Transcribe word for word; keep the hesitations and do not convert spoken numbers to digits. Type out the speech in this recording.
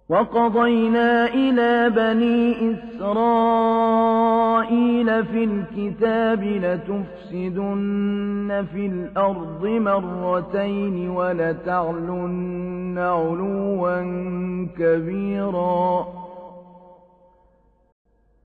وَقَضَيْنَا إِلَىٰ بَنِي إِسْرَائِيلَ فِي الْكِتَابِ لَتُفْسِدُنَّ فِي الْأَرْضِ مَرَّتَيْنِ وَلَتَعْلُنَّ عُلُوًّا كَبِيرًا